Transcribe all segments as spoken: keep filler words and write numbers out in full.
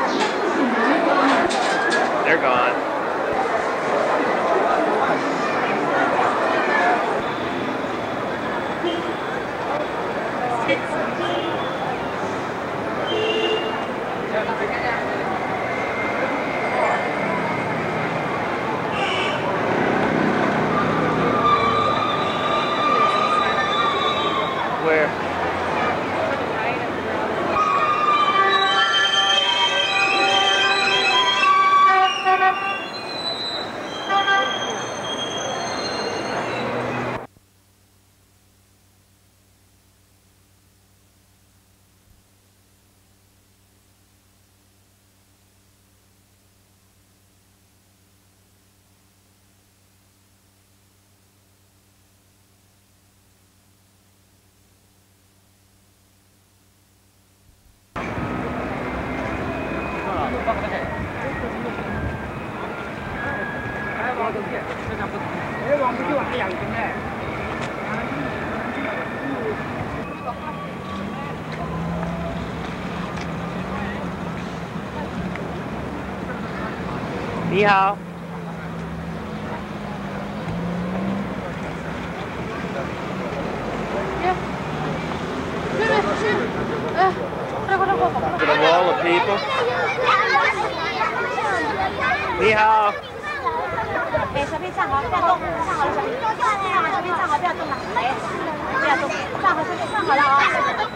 They're gone. Where? Ni hao. To the wall of people. Ni hao. 哎，小兵站好，不要动，站好了，小兵，站好，小兵站好，不要动了，哎，不要动，站好，小兵站好了啊。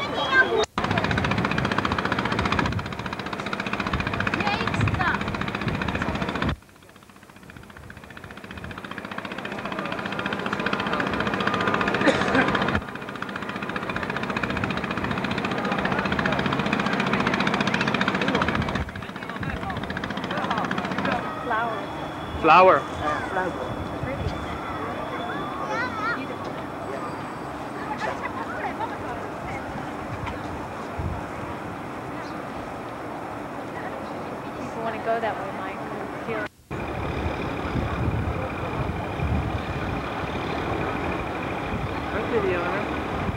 Flower. People want to go that way, Mike. Feel I'm videoing her.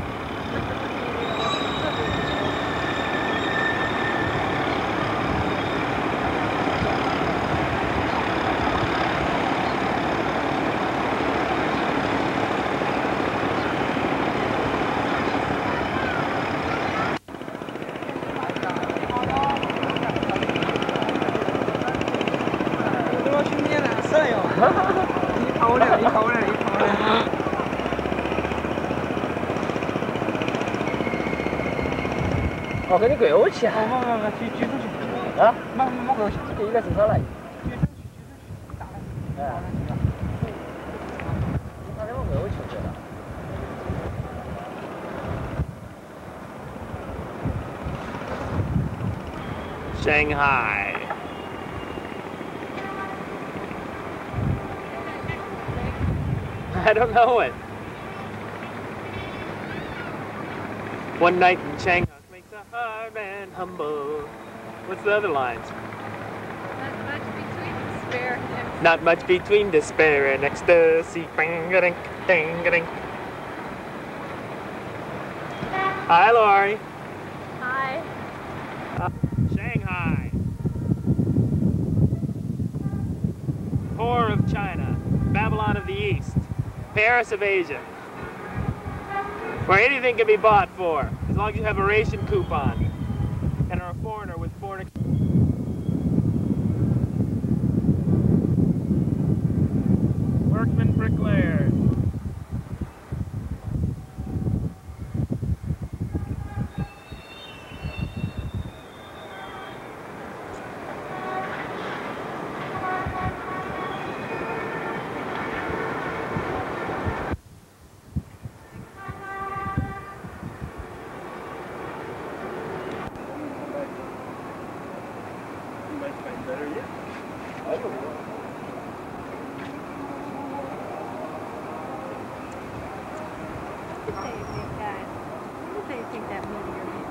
Oh, cái này quẹo chả. Không, không, không, truy truy truy. Hả? Mong mong cái cái là sao lại? Shanghai. I don't know it. One night in Shanghai makes a hard man humble. What's the other lines? not much between despair and Not much between despair and ecstasy. Bang-a-dink, dang-a-dink. Hi, Laurie. Hi. Uh, Shanghai. Whore of China. Babylon of the East. Paris of Asia. Where anything can be bought for, as long as you have a ration coupon and are a foreigner with foreign exchange. Workmen bricklayers. Better yet. I don't know. What do you think that? What do you think that meteor is?